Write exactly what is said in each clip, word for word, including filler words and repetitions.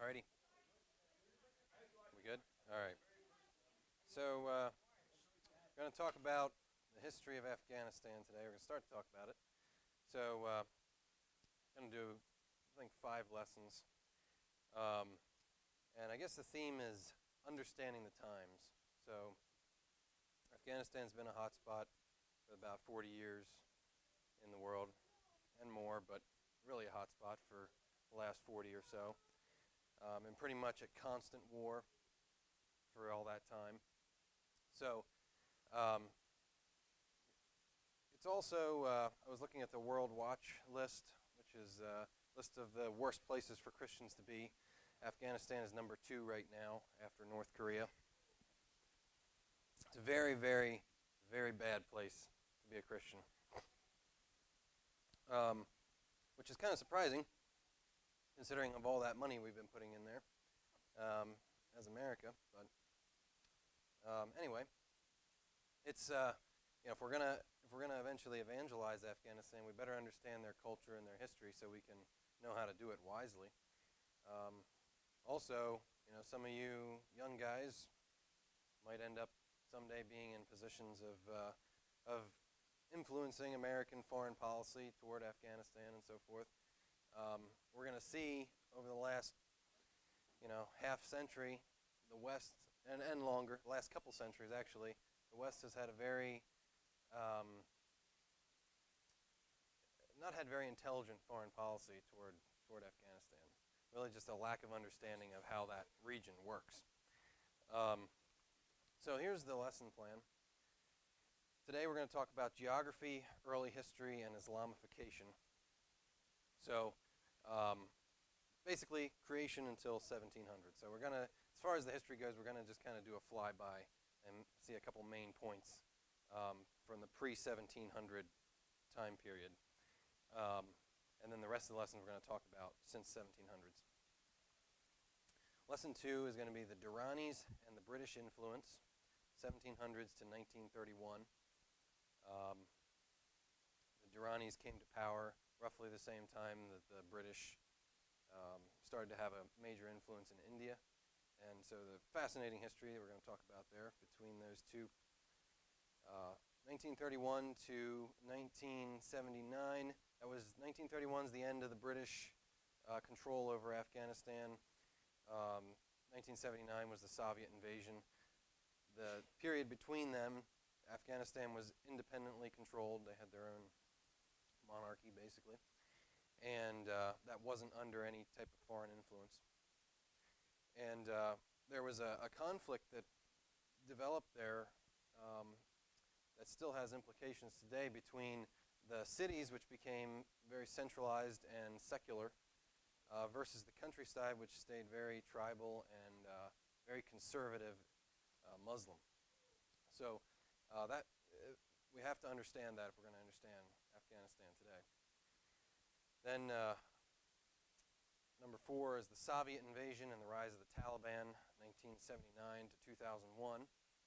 Alrighty. We good? All right. So, uh, we're going to talk about the history of Afghanistan today. We're going to start to talk about it. So, uh, I'm going to do, I think, five lessons. Um, and I guess the theme is understanding the times. So, Afghanistan's been a hotspot for about forty years in the world and more, but really a hotspot for the last forty or so. Um, and pretty much at constant war for all that time. So, um, it's also, uh, I was looking at the World Watch list, which is a list of the worst places for Christians to be. Afghanistan is number two right now after North Korea. It's a very, very, very bad place to be a Christian. Um, which is kind of surprising, considering of all that money we've been putting in there um, as America. But um, anyway, it's uh, you know if we're gonna if we're gonna eventually evangelize Afghanistan, we better understand their culture and their history so we can know how to do it wisely. Um, also, you know, some of you young guys might end up someday being in positions of uh, of influencing American foreign policy toward Afghanistan and so forth. Um, we're going to see over the last, you know, half century, the West, and, and longer, the last couple centuries actually, the West has had a very, um, not had very intelligent foreign policy toward, toward Afghanistan. Really just a lack of understanding of how that region works. Um, so here's the lesson plan. Today we're going to talk about geography, early history, and Islamification. So um, basically creation until seventeen hundred. So we're going to, as far as the history goes, we're going to just kind of do a flyby and see a couple main points um, from the pre seventeen hundred time period. Um, and then the rest of the lessons we're going to talk about since seventeen hundreds. Lesson two is going to be the Duranis and the British influence, seventeen hundreds to nineteen thirty-one. Um, the Duranis came to power roughly the same time that the British um, started to have a major influence in India. And so the fascinating history that we're going to talk about there between those two. Uh, nineteen thirty-one to nineteen seventy-nine, that was, nineteen thirty-one is the end of the British uh, control over Afghanistan. Um, nineteen seventy-nine was the Soviet invasion. The period between them, Afghanistan was independently controlled. They had their own monarchy, basically. And uh, that wasn't under any type of foreign influence. And uh, there was a, a conflict that developed there um, that still has implications today between the cities, which became very centralized and secular, uh, versus the countryside, which stayed very tribal and uh, very conservative uh, Muslim. So uh, that uh, we have to understand that if we're going to understand Afghanistan today. Then uh, number four is the Soviet invasion and the rise of the Taliban, nineteen seventy-nine to two thousand one.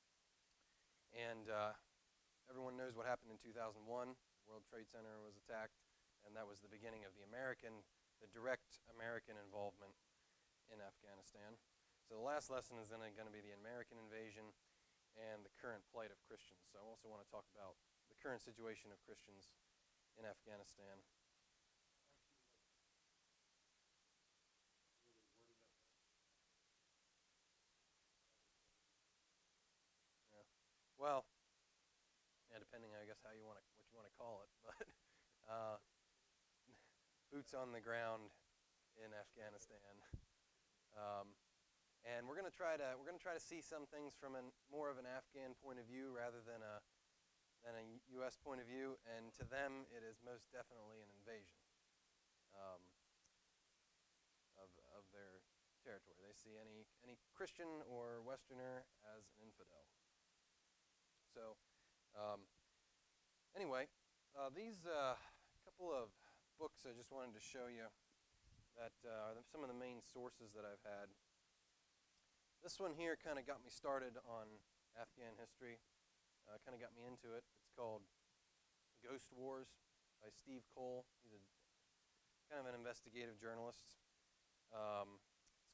And uh, everyone knows what happened in two thousand one. The World Trade Center was attacked, and that was the beginning of the American, the direct American involvement in Afghanistan. So the last lesson is then going to be the American invasion and the current plight of Christians. So I also want to talk about the current situation of Christians in Afghanistan. Yeah. Well, yeah, depending, I guess, how you want to, what you want to call it, but uh, boots on the ground in Afghanistan. Um, And we're going to try to we're going to try to see some things from an more of an Afghan point of view rather than a than a U S point of view. And to them, it is most definitely an invasion um, of of their territory. They see any any Christian or Westerner as an infidel. So um, anyway, uh, these uh, couple of books I just wanted to show you that uh, are some of the main sources that I've had. This one here kind of got me started on Afghan history, uh, kind of got me into it. It's called Ghost Wars by Steve Cole. He's a kind of an investigative journalist. Um, it's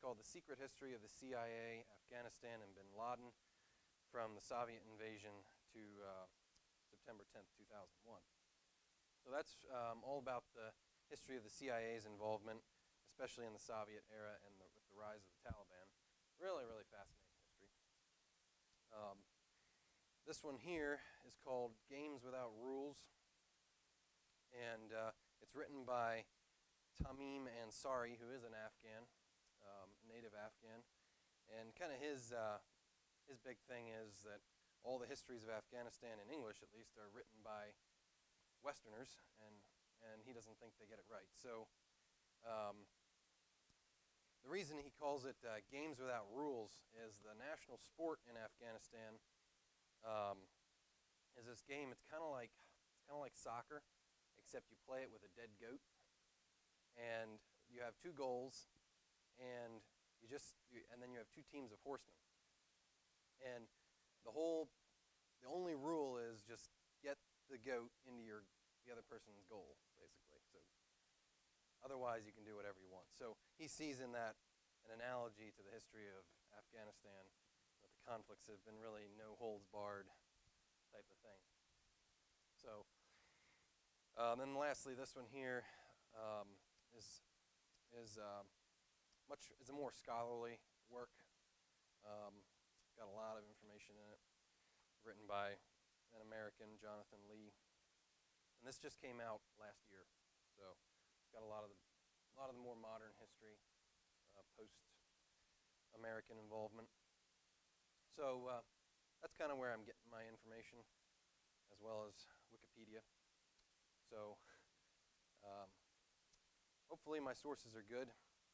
called The Secret History of the C I A, Afghanistan, and bin Laden from the Soviet Invasion to uh, September tenth, two thousand one. So that's um, all about the history of the C I A's involvement, especially in the Soviet era and the, with the rise of the Taliban. Really, really fascinating history. Um, this one here is called Games Without Rules, and uh, it's written by Tamim Ansari, who is an Afghan, um, a native Afghan, and kind of his uh, his big thing is that all the histories of Afghanistan, in English at least, are written by Westerners, and and he doesn't think they get it right. So um, the reason he calls it uh, Games Without Rules is the national sport in Afghanistan um, is this game. It's kind of like it's kind of like soccer, except you play it with a dead goat, and you have two goals, and you just you, and then you have two teams of horsemen, and the whole the only rule is just get the goat into your the other person's goal, basically. So otherwise you can do whatever you want. So he sees in that an analogy to the history of Afghanistan, that the conflicts have been really no holds barred type of thing. So um, then lastly, this one here um, is is uh, much is a more scholarly work. Um, it's got a lot of information in it, written by an American, Jonathan Lee, and this just came out last year. So it's got a lot of the a lot of the more modern history, uh, post-American involvement. So uh, that's kind of where I'm getting my information, as well as Wikipedia. So um, hopefully my sources are good.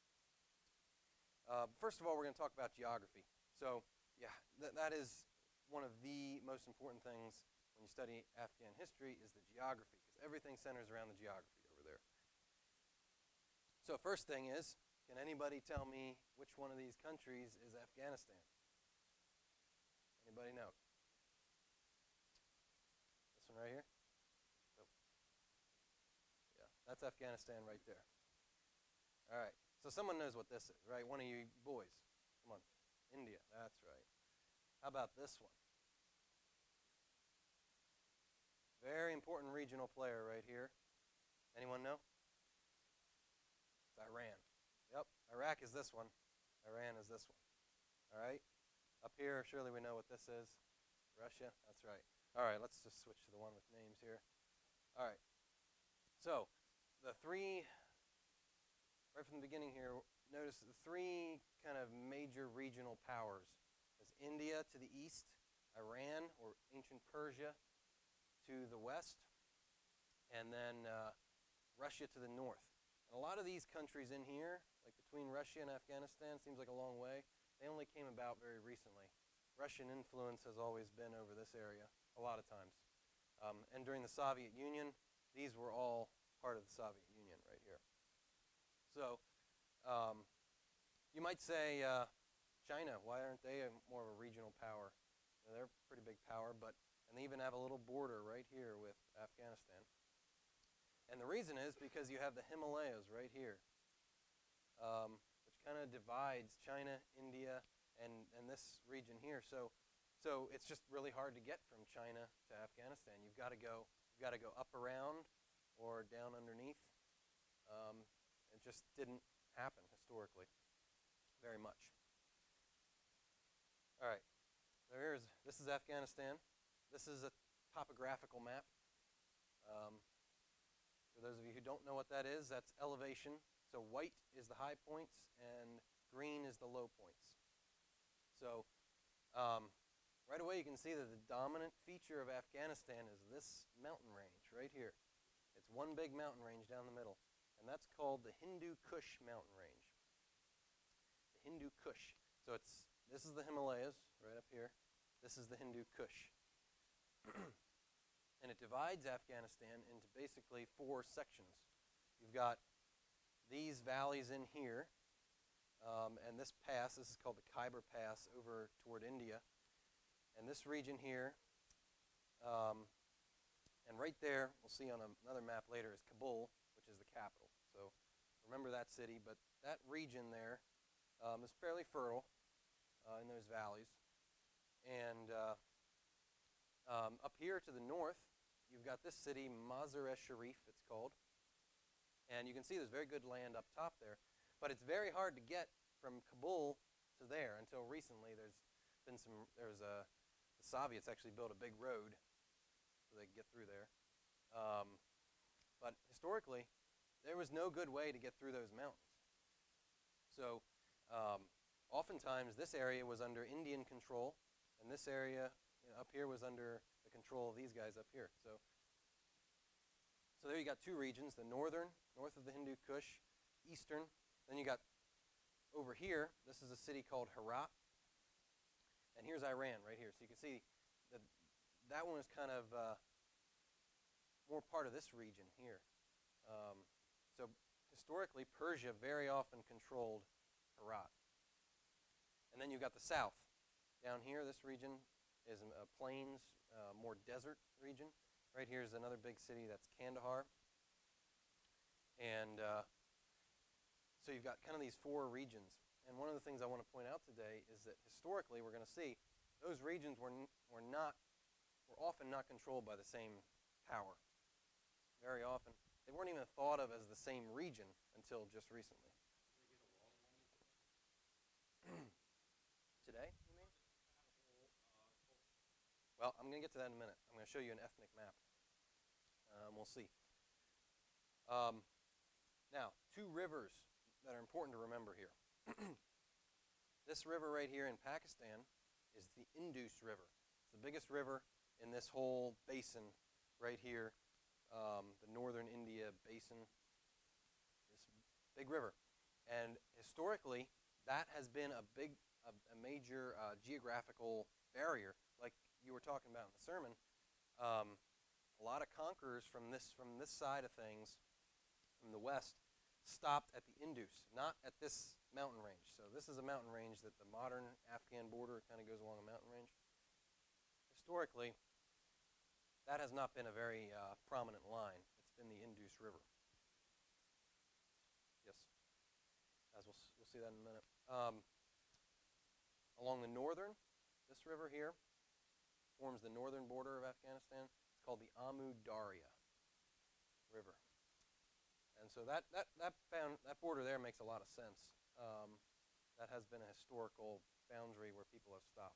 Uh, first of all, we're going to talk about geography. So yeah, th that is one of the most important things when you study Afghan history is the geography, because everything centers around the geography over there. So first thing is, can anybody tell me which one of these countries is Afghanistan? Anybody know? This one right here? Nope. Yeah, that's Afghanistan right there. All right, so someone knows what this is, right? One of you boys. Come on. India, that's right. How about this one? Very important regional player right here. Anyone know? It's Iran. Yep, Iraq is this one. Iran is this one. All right. Up here, surely we know what this is. Russia, that's right. All right, let's just switch to the one with names here. All right. So, the three, right from the beginning here, notice the three kind of major regional powers. There's India to the east, Iran, or ancient Persia, to the west, and then uh, Russia to the north. And a lot of these countries in here, like between Russia and Afghanistan, seems like a long way. They only came about very recently. Russian influence has always been over this area, a lot of times. Um, and during the Soviet Union, these were all part of the Soviet Union right here. So um, you might say, uh, China, why aren't they a, more of a regional power? You know, they're a pretty big power, but and they even have a little border right here with Afghanistan. And the reason is because you have the Himalayas right here, um, which kind of divides China, India, and, and this region here. So, so it's just really hard to get from China to Afghanistan. You've got to go, you've got to go up around or down underneath. Um, it just didn't happen historically very much. All right, so here's, this is Afghanistan. This is a topographical map. Um, for those of you who don't know what that is, that's elevation. So white is the high points and green is the low points. So um, right away you can see that the dominant feature of Afghanistan is this mountain range right here. It's one big mountain range down the middle, and that's called the Hindu Kush mountain range. The Hindu Kush. So it's this is the Himalayas right up here. This is the Hindu Kush. And it divides Afghanistan into basically four sections. You've got these valleys in here, um, and this pass, this is called the Khyber Pass over toward India. And this region here, um, and right there, we'll see on a, another map later, is Kabul, which is the capital. So remember that city, but that region there um, is fairly fertile uh, in those valleys. And uh, um, up here to the north, you've got this city, Mazar-e-Sharif, it's called. And you can see there's very good land up top there. But it's very hard to get from Kabul to there. Until recently, there's been some, there's a, the Soviets actually built a big road so they could get through there. Um, but historically, there was no good way to get through those mountains. So um, oftentimes, this area was under Indian control, and this area you know, up here was under the control of these guys up here. So, so there you got two regions, the northern, north of the Hindu Kush, eastern. Then you got over here, this is a city called Herat. And here's Iran right here. So you can see that that one is kind of uh, more part of this region here. Um, so historically, Persia very often controlled Herat. And then you've got the south. Down here, this region is a plains, uh, more desert region. Right here is another big city, that's Kandahar. And uh, so you've got kind of these four regions. And one of the things I want to point out today is that historically, we're going to see those regions were, n were not, were often not controlled by the same power. Very often, they weren't even thought of as the same region until just recently. Today, you mean? Well, I'm going to get to that in a minute. I'm going to show you an ethnic map. Um, we'll see. Um, now, two rivers that are important to remember here. This river right here in Pakistan is the Indus River. It's the biggest river in this whole basin right here, um, the northern India basin, this big river. And historically, that has been a big, a, a major uh, geographical barrier, like you were talking about in the sermon. Um, a lot of conquerors from this, from this side of things, from the west, stopped at the Indus, not at this mountain range. So this is a mountain range that the modern Afghan border kind of goes along a mountain range. Historically, that has not been a very uh, prominent line. It's been the Indus River. Yes, as we'll, we'll see that in a minute. Um, along the northern, this river here forms the northern border of Afghanistan. It's called the Amu Darya River. And so that, that, that, bound, that border there makes a lot of sense. Um, that has been a historical boundary where people have stopped.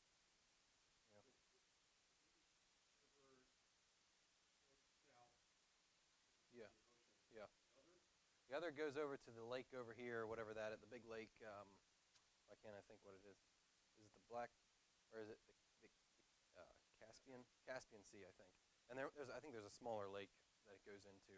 Yeah. Yeah. Yeah. The other goes over to the lake over here, or whatever that is, the big lake. Um, why can't I think what it is? Is it the Black, or is it the, the, the uh, Caspian? Caspian Sea, I think. And there, there's, I think there's a smaller lake that it goes into.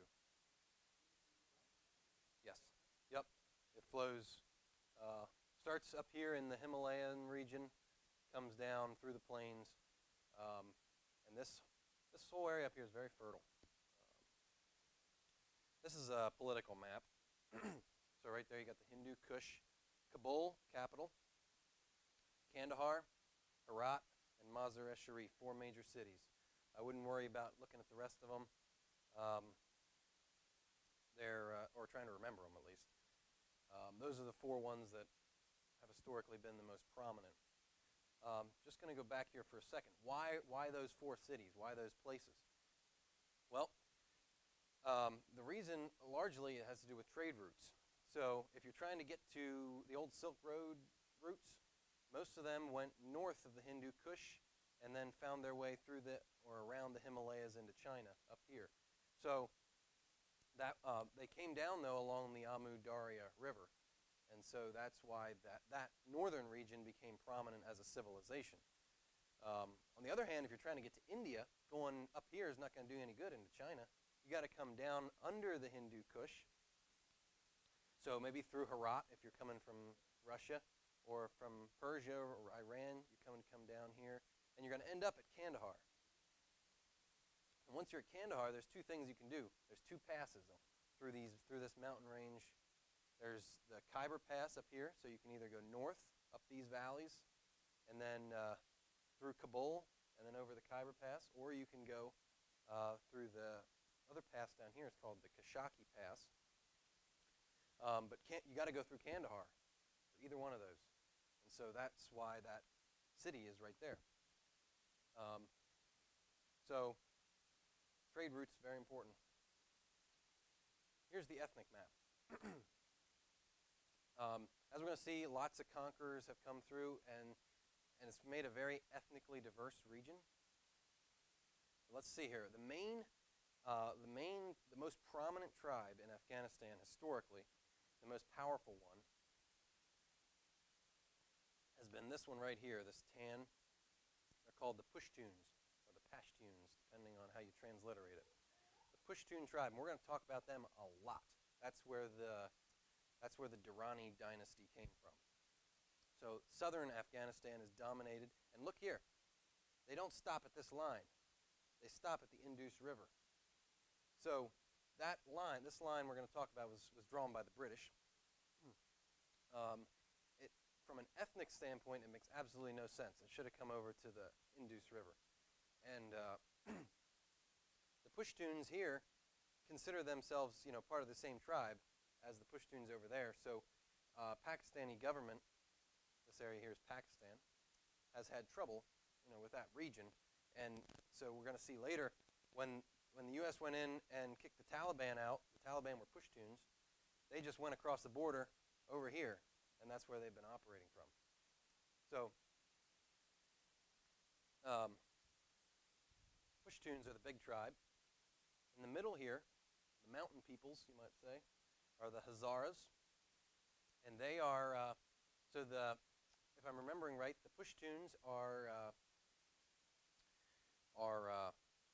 Yes. Yep. It flows, uh, starts up here in the Himalayan region, comes down through the plains, um, and this this whole area up here is very fertile. Um, this is a political map. So right there you got the Hindu Kush, Kabul, capital, Kandahar, Herat, and Mazar-e-Sharif, four major cities. I wouldn't worry about looking at the rest of them. Um, They're, uh, or trying to remember them at least. Um, those are the four ones that have historically been the most prominent. Um, just going to go back here for a second. Why, why those four cities? Why those places? Well, um, the reason largely it has to do with trade routes. So if you're trying to get to the old Silk Road routes, most of them went north of the Hindu Kush and then found their way through the, or around the Himalayas into China up here. So That, uh, they came down, though, along the Amu Darya River, and so that's why that, that northern region became prominent as a civilization. Um, on the other hand, if you're trying to get to India, going up here is not going to do any good into China. You got to come down under the Hindu Kush, so maybe through Herat if you're coming from Russia, or from Persia or Iran, you're coming to come down here, and you're going to end up at Kandahar. And once you're at Kandahar, there's two things you can do. There's two passes through these through this mountain range. There's the Khyber Pass up here, so you can either go north up these valleys, and then uh, through Kabul, and then over the Khyber Pass, or you can go uh, through the other pass down here. It's called the Kashaki Pass. Um, but can't, you got to go through Kandahar. So either one of those. And so that's why that city is right there. Um, so trade routes, very important. Here's the ethnic map. um, as we're going to see, lots of conquerors have come through, and, and it's made a very ethnically diverse region. Let's see here. The main, uh, the main, the most prominent tribe in Afghanistan historically, the most powerful one, has been this one right here, this tan. They're called the Pashtuns, or the Pashtuns, depending on how you transliterate it. The Pashtun tribe, and we're going to talk about them a lot. That's where the, that's where the Durrani dynasty came from. So southern Afghanistan is dominated, and look here. They don't stop at this line. They stop at the Indus River. So that line, this line we're going to talk about was, was drawn by the British. Um, it, from an ethnic standpoint, it makes absolutely no sense. It should have come over to the Indus River. And uh, the Pashtuns here consider themselves, you know, part of the same tribe as the Pashtuns over there. So uh, Pakistani government, this area here is Pakistan, has had trouble, you know, with that region. And so we're going to see later, when, when the U S went in and kicked the Taliban out, the Taliban were Pashtuns, they just went across the border over here, and that's where they've been operating from. So um, Pashtuns are the big tribe. In the middle here, the mountain peoples, you might say, are the Hazaras. And they are, uh, so the, if I'm remembering right, the Pashtuns are... Uh, are, uh,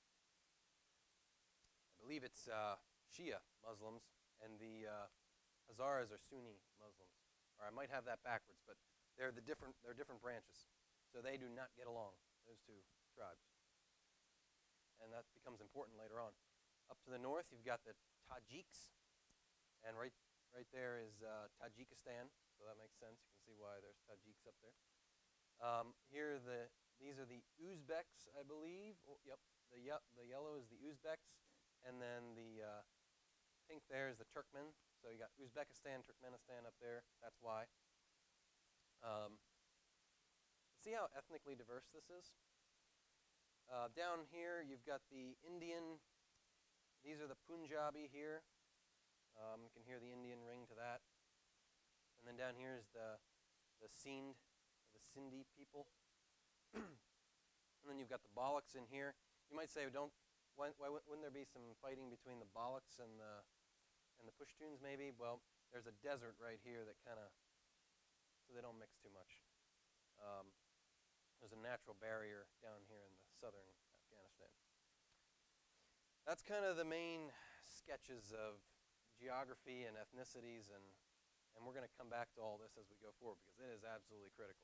I believe it's uh, Shia Muslims, and the uh, Hazaras are Sunni Muslims. Or I might have that backwards, but they're the different, they're different branches. So they do not get along, those two tribes. And that becomes important later on. Up to the north, you've got the Tajiks, and right, right there is uh, Tajikistan, so that makes sense. You can see why there's Tajiks up there. Um, here are the These are the Uzbeks, I believe. Oh, yep, the, ye the yellow is the Uzbeks, and then the uh, pink there is the Turkmen. So you got Uzbekistan, Turkmenistan up there. That's why. Um, see how ethnically diverse this is? Uh, down here, you've got the Indian. These are the Punjabi here. Um, you can hear the Indian ring to that. And then down here is the the Sindh, the Sindhi people. And then you've got the Balochs in here. You might say, don't, why, why wouldn't there be some fighting between the Balochs and the, and the Pashtuns maybe? Well, there's a desert right here that kind of, so they don't mix too much. Um, there's a natural barrier down here in the southern Afghanistan. That's kind of the main sketches of geography and ethnicities, and, and we're going to come back to all this as we go forward because it is absolutely critical.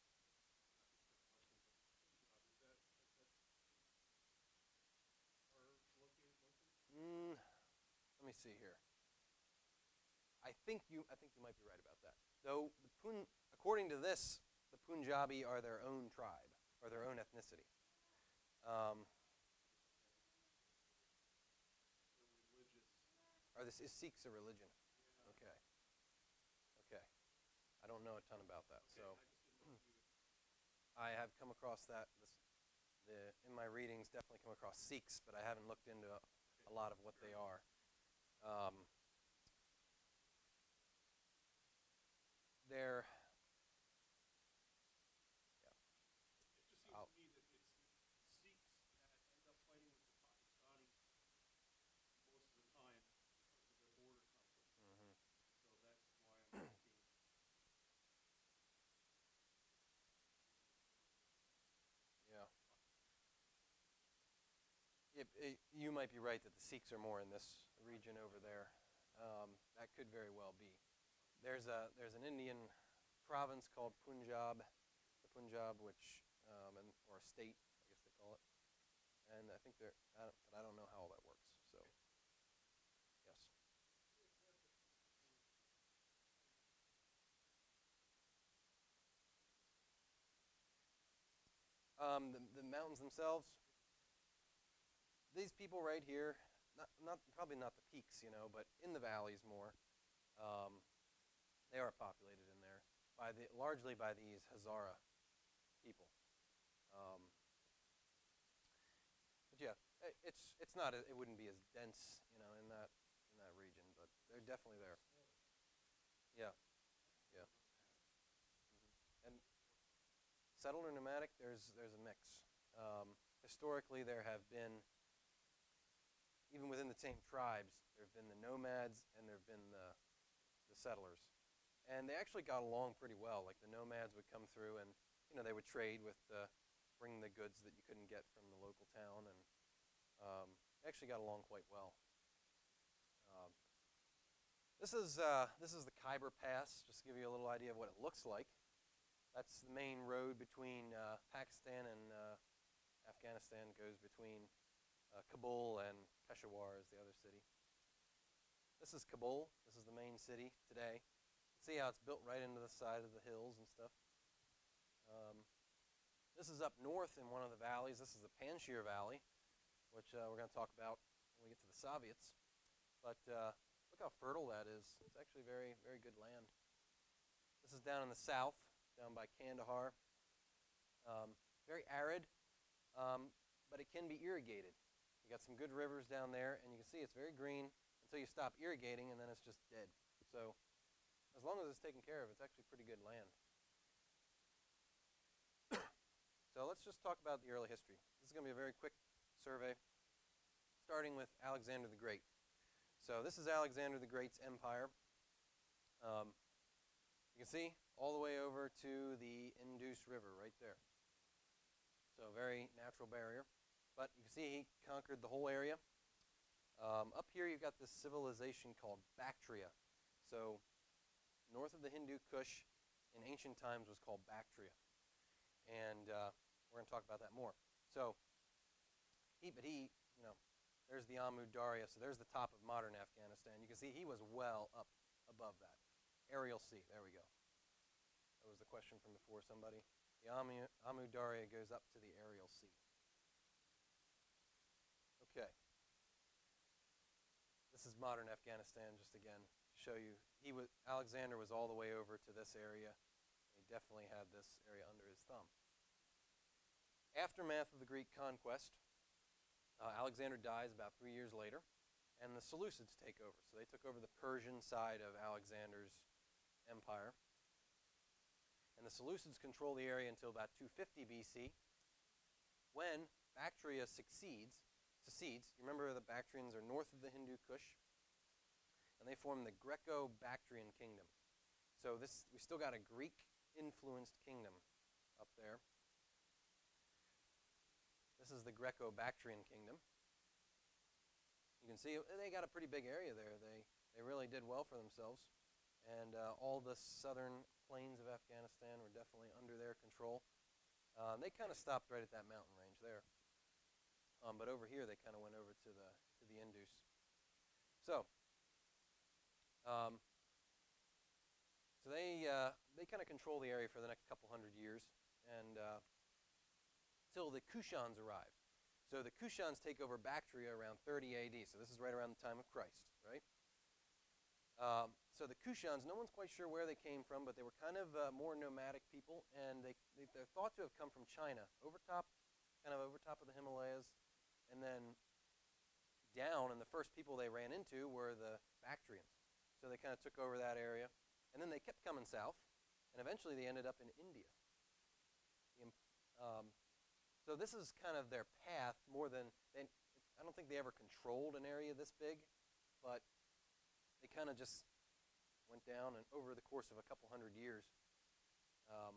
Mm, let me see here. I think you. I think you might be right about that. Though, the Pun, according to this, the Punjabi are their own tribe or their own ethnicity. Um, are this is Sikhs a religion? Okay. Okay. I don't know a ton about that, so I have come across that. This, the in my readings, definitely come across Sikhs, but I haven't looked into a, a lot of what they are. Um, they're, yeah. It just seems I'll, to me that it's the Sikhs that end up fighting with the Pakistanis most of the time because of their border conflict. mm-hmm. So that's why I'm thinking. Yeah. It, it, you might be right that the Sikhs are more in this region over there. Um, that could very well be. There's a there's an Indian province called Punjab, the Punjab, which um, and or a state, I guess they call it. And I think they're, I don't, but I don't know how all that works. So, yes. Um, the the mountains themselves. These people right here, not not probably not the peaks, you know, but in the valleys more. Um, they are populated in there. by the largely by these Hazara people. Um, but yeah, it, it's it's not a, it wouldn't be as dense, you know, in that in that region, but they're definitely there. Yeah, yeah. And settled or nomadic, there's there's a mix. Um, historically, there have been, even within the same tribes, there have been the nomads and there have been the the settlers, and they actually got along pretty well. Like the nomads would come through, and you know they would trade with the, bring the goods that you couldn't get from the local town, and um, they actually got along quite well. Um, this is uh, this is the Khyber Pass, just to give you a little idea of what it looks like. That's the main road between uh, Pakistan and uh, Afghanistan. Goes between uh, Kabul and Peshawar is the other city. This is Kabul. This is the main city today. See how it's built right into the side of the hills and stuff. Um, this is up north in one of the valleys. This is the Panjshir Valley, which uh, we're going to talk about when we get to the Soviets. But uh, look how fertile that is. It's actually very, very good land. This is down in the south, down by Kandahar. Um, very arid, um, but it can be irrigated. You got some good rivers down there, and you can see it's very green until you stop irrigating, and then it's just dead. So as long as it's taken care of, it's actually pretty good land. So let's just talk about the early history. This is going to be a very quick survey, starting with Alexander the Great. So this is Alexander the Great's empire. Um, you can see all the way over to the Indus River right there. So a very natural barrier. But you can see he conquered the whole area. Um, up here you've got this civilization called Bactria. So north of the Hindu Kush in ancient times was called Bactria. And uh, we're going to talk about that more. So, he, but he, you know, there's the Amu Darya. So there's the top of modern Afghanistan. You can see he was well up above that. Aerial Sea, there we go. That was the question from before somebody. The Amu, Amu Darya goes up to the Aerial Sea. Okay. This is modern Afghanistan, just again, to show you. He was, Alexander was all the way over to this area. He definitely had this area under his thumb. Aftermath of the Greek conquest, uh, Alexander dies about three years later, and the Seleucids take over. So they took over the Persian side of Alexander's empire. And the Seleucids control the area until about two fifty B C, when Bactria succeeds, secedes. You remember the Bactrians are north of the Hindu Kush, and they form the Greco-Bactrian kingdom. So this, we still got a Greek-influenced kingdom up there. This is the Greco-Bactrian kingdom. You can see they got a pretty big area there. They, they really did well for themselves. And uh, all the southern plains of Afghanistan were definitely under their control. Uh, they kind of stopped right at that mountain range there. Um, but over here, they kind of went over to the to the Indus. So, um, so they uh, they kind of control the area for the next couple hundred years, and uh, till the Kushans arrive. So the Kushans take over Bactria around thirty A D. So this is right around the time of Christ, right? Um, so the Kushans, no one's quite sure where they came from, but they were kind of uh, more nomadic people, and they, they they're thought to have come from China, over top, kind of over top of the Himalayas. And then down, and the first people they ran into were the Bactrians. So they kind of took over that area. And then they kept coming south, and eventually they ended up in India. Um, so this is kind of their path more than, they, I don't think they ever controlled an area this big, but they kind of just went down, and over the course of a couple hundred years, um,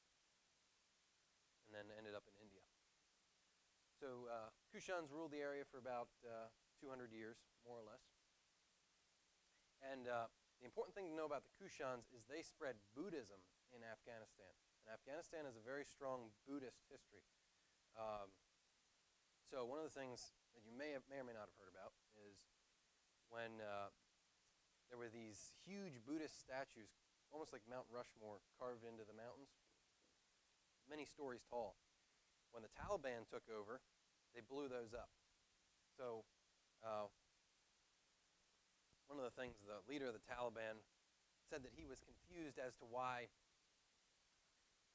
and then ended up in India. So uh, Kushans ruled the area for about uh, two hundred years, more or less. And uh, the important thing to know about the Kushans is they spread Buddhism in Afghanistan. And Afghanistan has a very strong Buddhist history. Um, so one of the things that you may, have, may or may not have heard about is when uh, there were these huge Buddhist statues, almost like Mount Rushmore, carved into the mountains, many stories tall. When the Taliban took over, they blew those up. So uh, one of the things, the leader of the Taliban said that he was confused as to why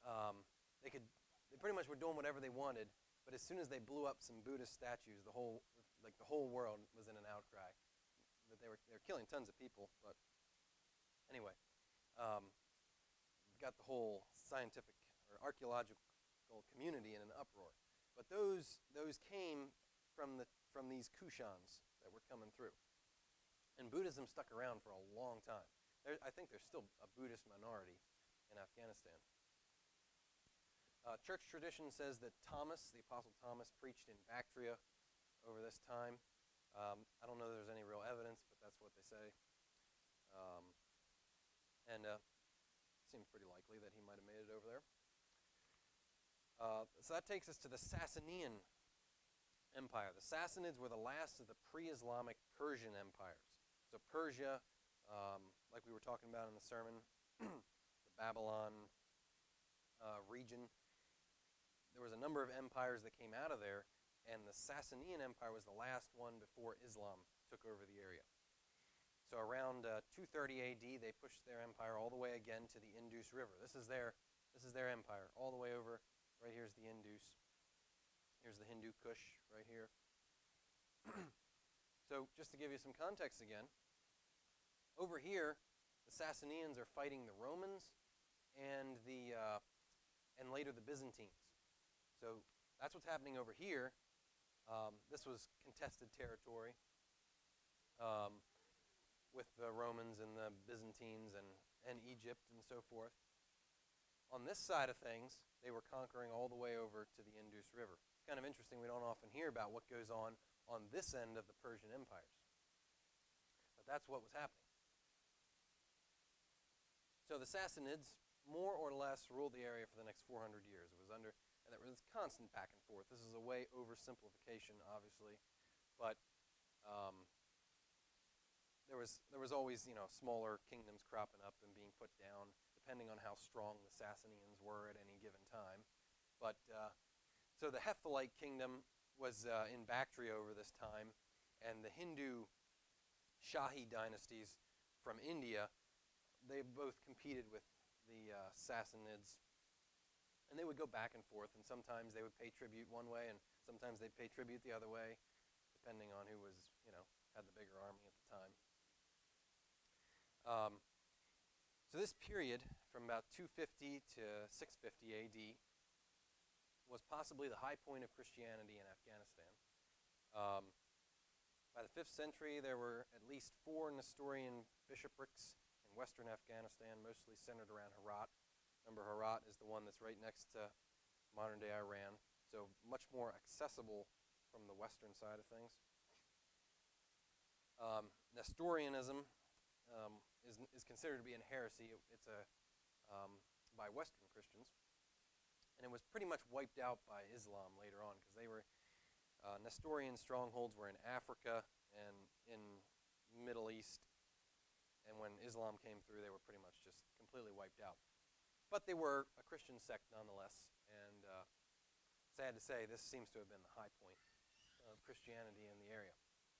um, they could, they pretty much were doing whatever they wanted, but as soon as they blew up some Buddhist statues, the whole, like the whole world was in an outcry. That they were, they were killing tons of people, but anyway, um, got the whole scientific or archaeological community in an uproar. But those, those came from, the, from these Kushans that were coming through. And Buddhism stuck around for a long time. There, I think there's still a Buddhist minority in Afghanistan. Uh, church tradition says that Thomas, the Apostle Thomas, preached in Bactria over this time. Um, I don't know that there's any real evidence, but that's what they say. Um, and uh, it seems pretty likely that he might have made it over there. Uh, so that takes us to the Sasanian Empire. The Sassanids were the last of the pre-Islamic Persian empires. So Persia, um, like we were talking about in the sermon, the Babylon uh, region, there was a number of empires that came out of there, and the Sasanian Empire was the last one before Islam took over the area. So around uh, two thirty A D, they pushed their empire all the way again to the Indus River. This is their, this is their empire, all the way over. Right here's the Indus. Here's the Hindu Kush right here. So just to give you some context again, over here, the Sassanians are fighting the Romans and the uh, and later the Byzantines. So that's what's happening over here. Um, this was contested territory um, with the Romans and the Byzantines and, and Egypt and so forth. On this side of things, they were conquering all the way over to the Indus River. It's kind of interesting, we don't often hear about what goes on on this end of the Persian empires. But that's what was happening. So the Sassanids more or less ruled the area for the next four hundred years. It was under, and there was constant back and forth. This is a way oversimplification, obviously, but um, there was there was always, you know, smaller kingdoms cropping up and being put down, depending on how strong the Sassanians were at any given time. But uh, so the Hephthalite kingdom was uh, in Bactria over this time, and the Hindu Shahi dynasties from India, they both competed with the uh, Sassanids, and they would go back and forth, and sometimes they would pay tribute one way, and sometimes they'd pay tribute the other way, depending on who was, you know, had the bigger army at the time. Um, so this period, from about two fifty to six fifty A D, was possibly the high point of Christianity in Afghanistan. Um, by the fifth century, there were at least four Nestorian bishoprics in western Afghanistan, mostly centered around Herat. Remember, Herat is the one that's right next to modern-day Iran, so much more accessible from the western side of things. Um, Nestorianism um, is, is considered to be an heresy. It, it's a um, by Western Christians, and it was pretty much wiped out by Islam later on, because they were uh, Nestorian strongholds were in Africa and in Middle East. And when Islam came through, they were pretty much just completely wiped out. But they were a Christian sect nonetheless, and uh, sad to say, this seems to have been the high point of Christianity in the area.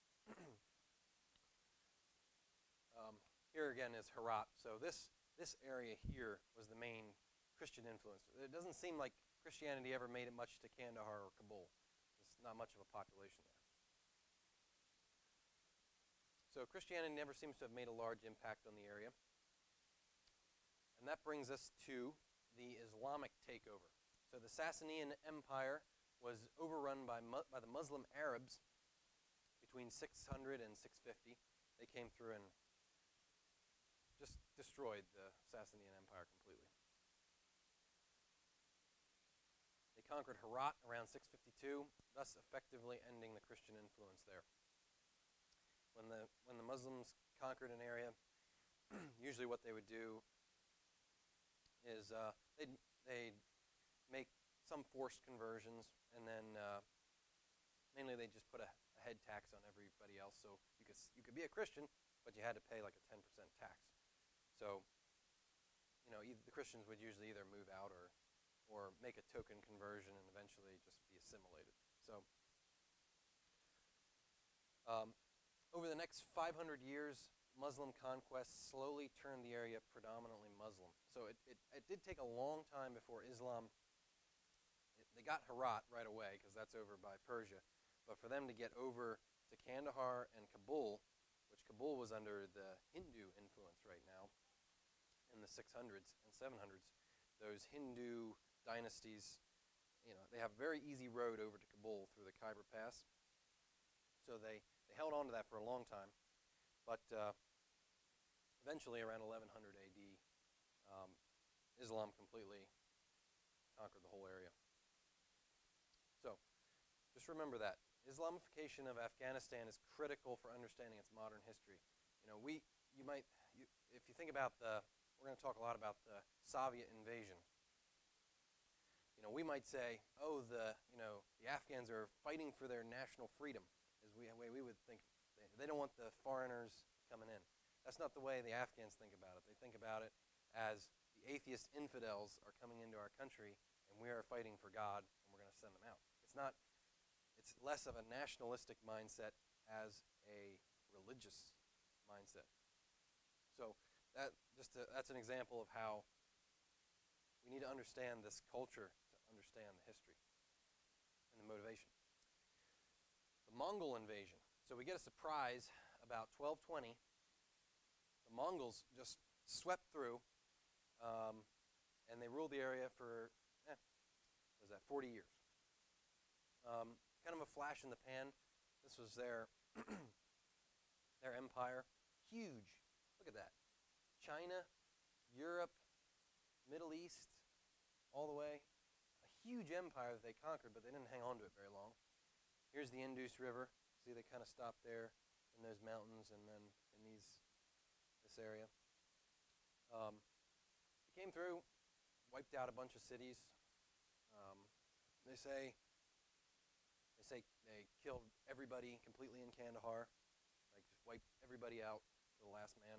um, here again is Herat. So this, this area here was the main Christian influence. It doesn't seem like Christianity ever made it much to Kandahar or Kabul. There's not much of a population there. So Christianity never seems to have made a large impact on the area. And that brings us to the Islamic takeover. So the Sasanian Empire was overrun by, mu by the Muslim Arabs between six hundred and six fifty. They came through and just destroyed the Sasanian Empire completely. They conquered Herat around six fifty-two, thus effectively ending the Christian influence there. When the, when the Muslims conquered an area, usually what they would do is uh, they'd, they'd make some forced conversions, and then uh, mainly they just put a, a head tax on everybody else. So you could, you could be a Christian, but you had to pay like a ten percent tax. So, you know, either, the Christians would usually either move out or, or make a token conversion and eventually just be assimilated. So, um, over the next five hundred years, Muslim conquests slowly turned the area predominantly Muslim. So it, it, it did take a long time before Islam, it, they got Herat right away because that's over by Persia, but for them to get over to Kandahar and Kabul, which Kabul was under the Hindu influence right now in the six hundreds and seven hundreds, those Hindu dynasties, you know, they have a very easy road over to Kabul through the Khyber Pass. So they, they held on to that for a long time. But uh, eventually, around eleven hundred A D, um, Islam completely conquered the whole area. So just remember that. Islamification of Afghanistan is critical for understanding its modern history. You know, we, you might, you, if you think about the, we're going to talk a lot about the Soviet invasion. You know, we might say, oh, the, you know, the Afghans are fighting for their national freedom, is the way we would think. They, they don't want the foreigners coming in. That's not the way the Afghans think about it. They think about it as the atheist infidels are coming into our country, and we are fighting for God, and we're going to send them out. It's not, it's less of a nationalistic mindset as a religious mindset. So that just to, that's an example of how we need to understand this culture to understand the history and the motivation. The Mongol invasion. So we get a surprise about twelve twenty. The Mongols just swept through, um, and they ruled the area for, eh, what was that, forty years. Um, kind of a flash in the pan. This was their their empire. Huge. Look at that. China, Europe, Middle East, all the way. A huge empire that they conquered, but they didn't hang on to it very long. Here's the Indus River. See, they kind of stopped there in those mountains and then in these this area. Um, they came through, wiped out a bunch of cities. Um, they say they say they killed everybody completely in Kandahar, like just wiped everybody out to the last man.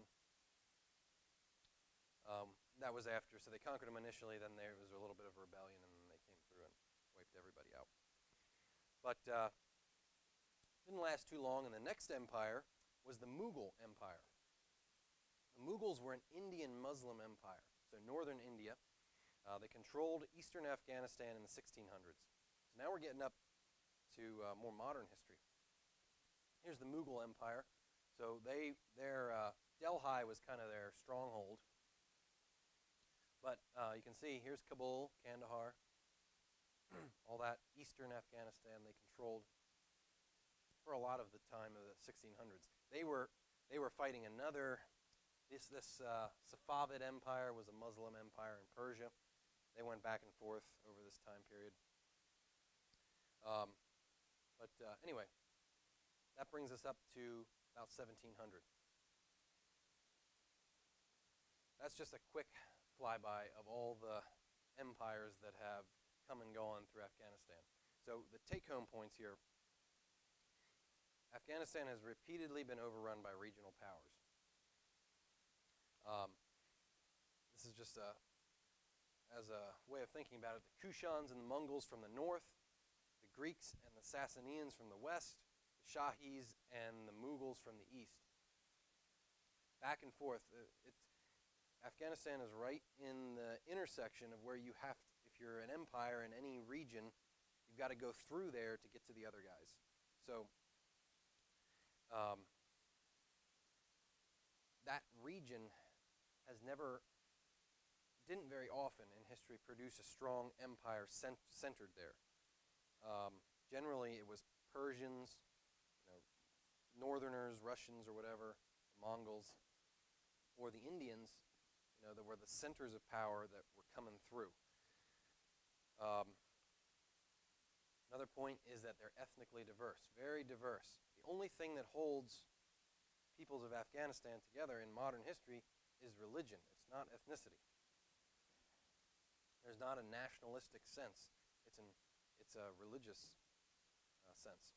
Um, that was after, so they conquered them initially, then there was a little bit of a rebellion, and then they came through and wiped everybody out. But uh, didn't last too long, and the next empire was the Mughal Empire. The Mughals were an Indian Muslim empire, so northern India. Uh, they controlled eastern Afghanistan in the sixteen hundreds. So now we're getting up to uh, more modern history. Here's the Mughal Empire. So they, their uh, Delhi was kind of their stronghold. But uh, you can see here's Kabul, Kandahar, all that eastern Afghanistan they controlled for a lot of the time of the sixteen hundreds. They were they were fighting another. This this uh, Safavid Empire was a Muslim empire in Persia. They went back and forth over this time period. Um, but uh, anyway, that brings us up to about seventeen hundred. That's just a quick flyby of all the empires that have come and gone through Afghanistan. So the take-home points here: Afghanistan has repeatedly been overrun by regional powers. Um, this is just a, as a way of thinking about it, the Kushans and the Mongols from the north, the Greeks and the Sassanians from the west, the Shahis and the Mughals from the east. Back and forth. It's, Afghanistan is right in the intersection of where you have to, if you're an empire in any region, you've got to go through there to get to the other guys. So um, that region has never, didn't very often in history produce a strong empire cent centered there. Um, generally, it was Persians, you know, Northerners, Russians, or whatever, Mongols, or the Indians. You know, that were the centers of power that were coming through. Um, another point is that they're ethnically diverse, very diverse. The only thing that holds peoples of Afghanistan together in modern history is religion. It's not ethnicity. There's not a nationalistic sense. It's an it's a religious uh, sense.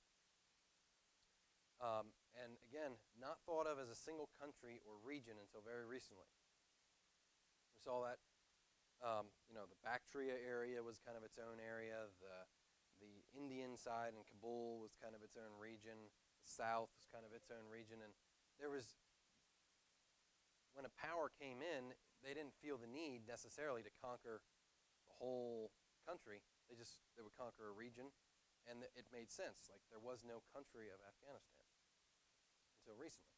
Um, and again, not thought of as a single country or region until very recently. We saw that, um, you know, the Bactria area was kind of its own area. The, the Indian side in Kabul was kind of its own region. The south was kind of its own region. And there was, when a power came in, they didn't feel the need necessarily to conquer the whole country. They just they would conquer a region, and th- it made sense. Like there was no country of Afghanistan until recently.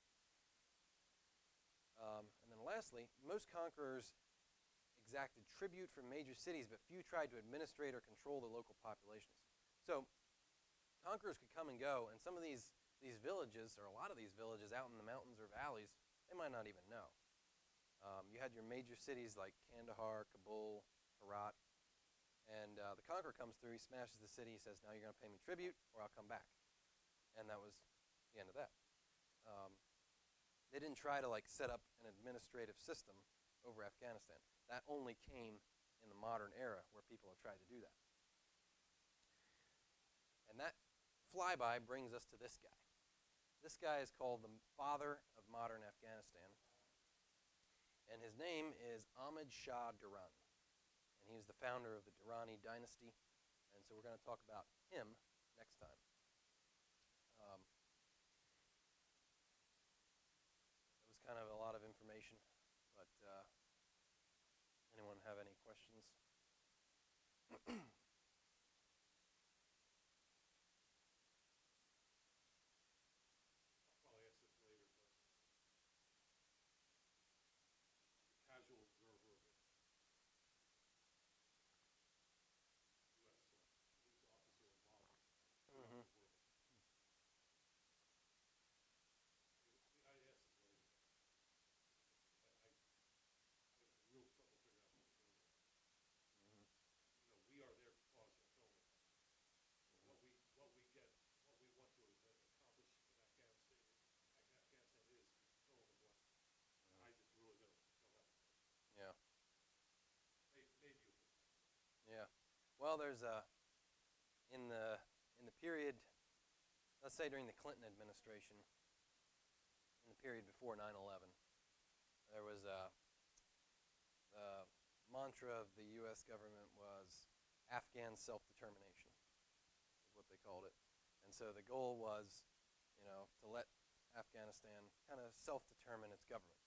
Um, and then lastly, most conquerors exacted tribute from major cities, but few tried to administrate or control the local populations. So conquerors could come and go, and some of these these villages, or a lot of these villages out in the mountains or valleys, they might not even know. Um, you had your major cities like Kandahar, Kabul, Herat, and uh, the conqueror comes through, he smashes the city, he says, now you're going to pay me tribute or I'll come back. And that was the end of that. Um, they didn't try to like set up an administrative system over Afghanistan. That only came in the modern era where people have tried to do that. And that flyby brings us to this guy. This guy is called the father of modern Afghanistan. And his name is Ahmad Shah Durrani. And he was the founder of the Durrani dynasty. And so we're going to talk about him next time. Um, that was kind of a lot of information. But uh, anyone have any questions? I'll probably ask this later, but the casual observer of it, U S uh, police officer involved throughout Mhm. the world. I, I asked this later, but I, I, I have real trouble figuring out what we're doing there. Mhm. You know, we are there to cause a fill in the blank. What we, what we get, what we want to uh, accomplish in Afghanistan, Af- Afghanistan is fill in the blank. And I just really don't, don't have a clue. Yeah. Maybe, maybe you do. Yeah. Well, there's a in the in the period, let's say during the Clinton administration, in the period before nine eleven, there was a the mantra of the U S government was Afghan self-determination, is what they called it. And so the goal was, you know, to let Afghanistan kind of self-determine its government.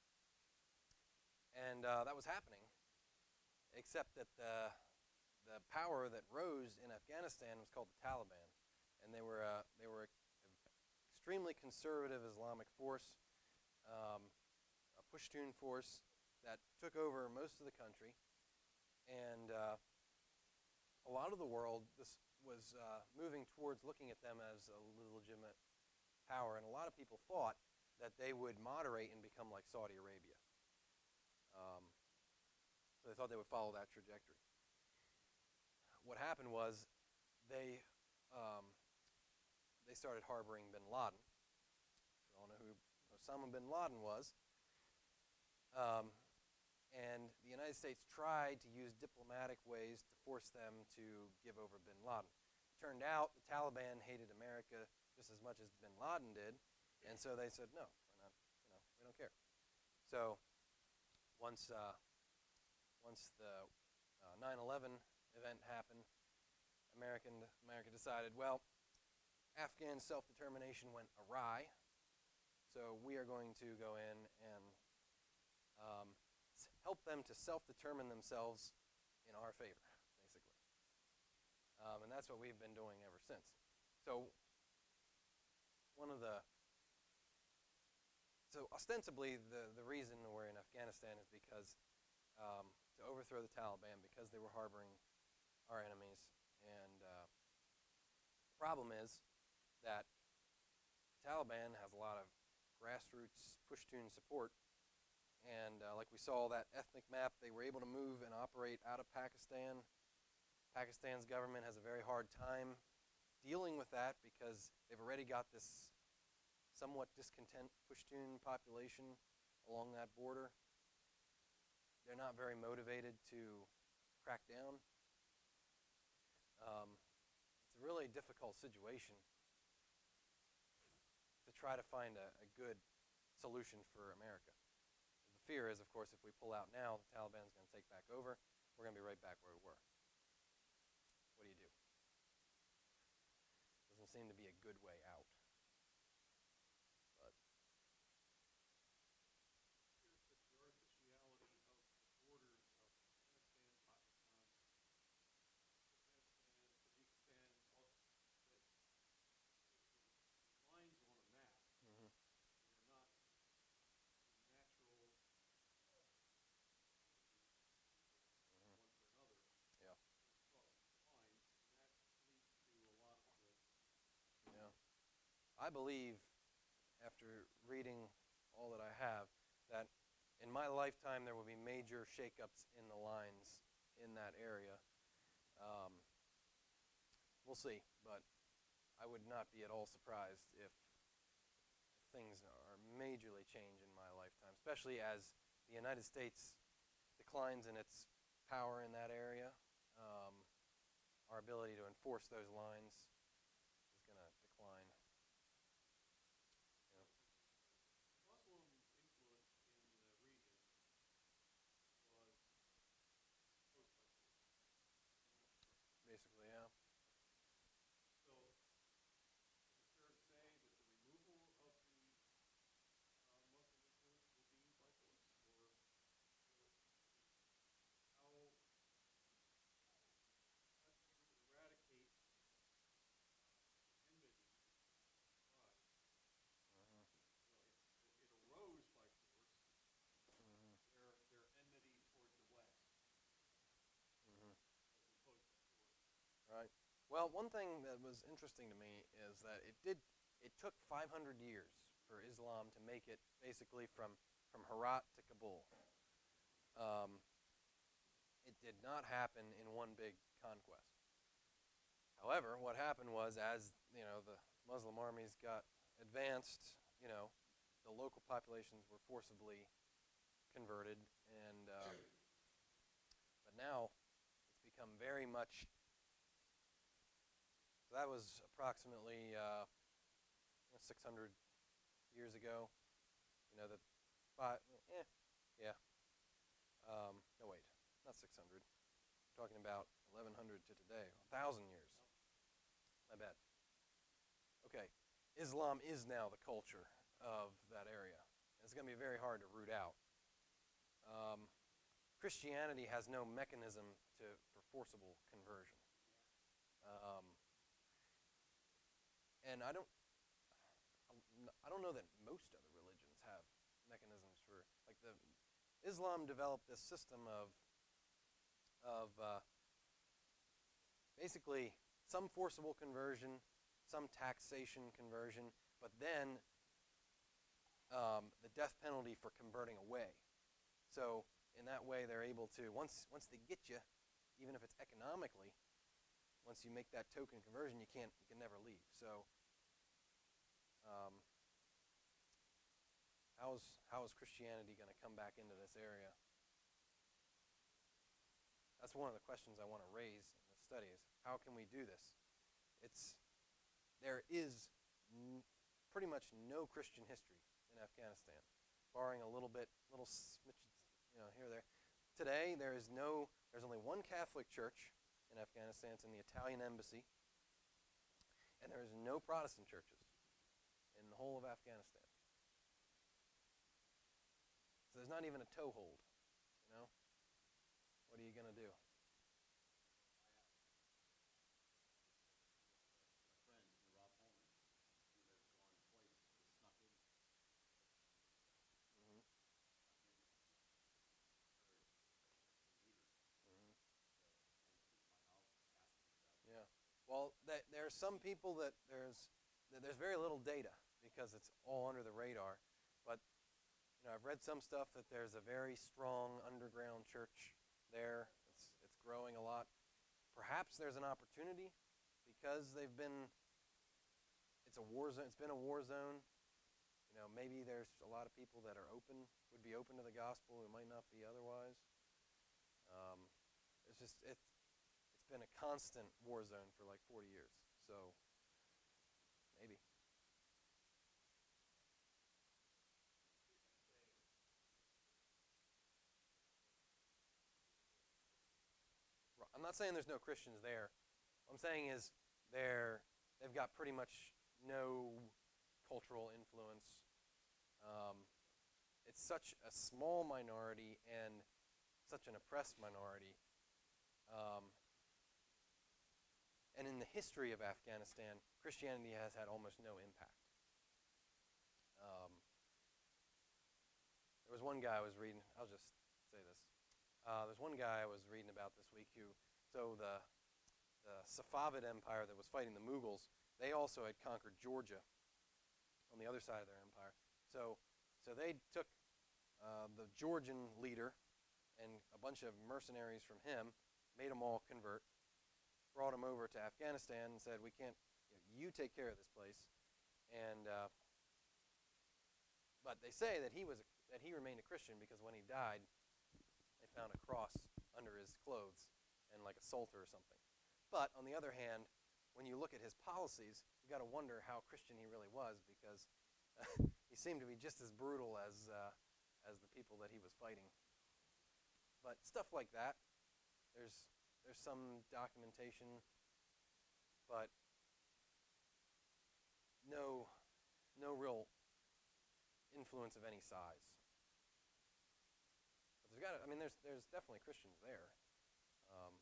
And uh, that was happening, except that the the power that rose in Afghanistan was called the Taliban, and they were uh, they were an extremely conservative Islamic force, um, a Pashtun force that took over most of the country, and uh, a lot of the world this was uh, moving towards looking at them as a legitimate power, and a lot of people thought that they would moderate and become like Saudi Arabia. Um, so they thought they would follow that trajectory. What happened was they um, they started harboring bin Laden. We all know who Osama bin Laden was. Um, and the United States tried to use diplomatic ways to force them to give over bin Laden. It turned out the Taliban hated America just as much as bin Laden did, and so they said, no, we're not, you know, we don't care. So once uh, once the uh, nine eleven event happened, American America decided, well, Afghan self-determination went awry, so we are going to go in and um, help them to self-determine themselves in our favor, basically. Um, and that's what we've been doing ever since. So one of the so ostensibly the, the reason we're in Afghanistan is because um, to overthrow the Taliban, because they were harboring our enemies. And uh, the problem is that the Taliban has a lot of grassroots Pashtun support. And uh, like we saw that ethnic map, they were able to move and operate out of Pakistan. Pakistan's government has a very hard time dealing with that because they've already got this somewhat discontent Pashtun population along that border. They're not very motivated to crack down. Um, it's a really difficult situation to try to find a, a good solution for America. The fear is, of course, if we pull out now, the Taliban's going to take back over. We're going to be right back where we were. What do you do? Doesn't seem to be a good way out. But Here's the the artificiality of the I believe, after reading all that I have, that in my lifetime there will be major shakeups in the lines in that area. Um, we'll see, but I would not be at all surprised if things are majorly changed in my lifetime, especially as the United States declines in its power in that area. Um, our ability to enforce those lines is going to decline. You know. Muslim influence in the region was force by force. Basically, yeah. So, is it fair to say that the removal of the uh, Muslim influence will be by force, or, or how how if we were to eradicate uh, enmity between tribes? Uh-huh. You know, it's it, it arose by force. Mm-hmm. Their their enmity toward the West Mm-hmm. was imposed by force. Right. Well, one thing that was interesting to me is that it did. It took five hundred years for Islam to make it basically from from Herat to Kabul. Um, it did not happen in one big conquest. However, what happened was, as you know, the Muslim armies got advanced, you know, the local populations were forcibly converted, and um, but now it's become very much. So that was approximately uh, six hundred years ago. You know, that five, eh, yeah. Um, no, wait, not six hundred. We're talking about eleven hundred to today, a thousand years. My bad. Okay, Islam is now the culture of that area. It's going to be very hard to root out. Um, Christianity has no mechanism to for forcible conversion. Um, and I don't, I don't know that most other religions have mechanisms for, like the Islam developed this system of of uh, basically some forcible conversion, some taxation conversion, but then um, the death penalty for converting away. So in that way, they're able to once once they get you, even if it's economically, once you make that token conversion, you can't you can never leave. So um, how is how is Christianity going to come back into this area? That's one of the questions I want to raise in the study is how can we do this? It's there is n- pretty much no Christian history in Afghanistan, barring a little bit, little smidges, you know, here or there. Today, there is no, there's only one Catholic church in Afghanistan. It's in the Italian embassy, and there is no Protestant churches in the whole of Afghanistan. So there's not even a toehold, you know. What are you going to do? Mm-hmm. Mm-hmm. Yeah. Well, th- there are some people that there's that there's very little data because it's all under the radar. But you know, I've read some stuff that there's a very strong underground church there. It's it's growing a lot. Perhaps there's an opportunity because they've been. It's a war zone. It's been a war zone. You know, maybe there's a lot of people that are open, would be open to the gospel, who might not be otherwise. Um, it's just it, it's been a constant war zone for like forty years. So maybe. I'm not saying there's no Christians there. What I'm saying is they're they've got pretty much no cultural influence. Um, it's such a small minority and such an oppressed minority. Um, and in the history of Afghanistan, Christianity has had almost no impact. Um, there was one guy I was reading. I'll just say this. Uh, there's one guy I was reading about this week who, so the the Safavid Empire that was fighting the Mughals, they also had conquered Georgia, on the other side of their empire. So, so they took uh, the Georgian leader and a bunch of mercenaries from him, made them all convert, brought them over to Afghanistan and said, we can't, you, know, you take care of this place. And, uh, but they say that he was, a, that he remained a Christian because when he died, they found a cross under his clothes and like a psalter or something. But on the other hand, when you look at his policies, you got to wonder how Christian he really was, because uh, he seemed to be just as brutal as uh, as the people that he was fighting. But stuff like that, there's there's some documentation, but no no real influence of any size. But there's got I mean there's there's definitely Christians there. Um,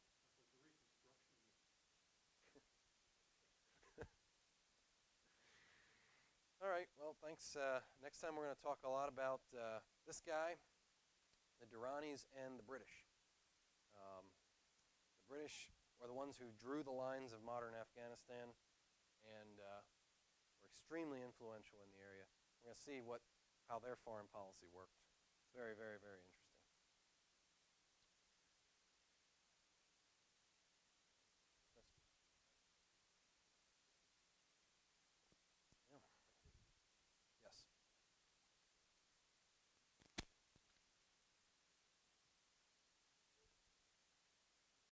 All right, well, thanks. Uh, next time we're going to talk a lot about uh, this guy, the Duranis, and the British. Um, the British were the ones who drew the lines of modern Afghanistan and uh, were extremely influential in the area. We're going to see what how their foreign policy worked. It's very, very, very interesting.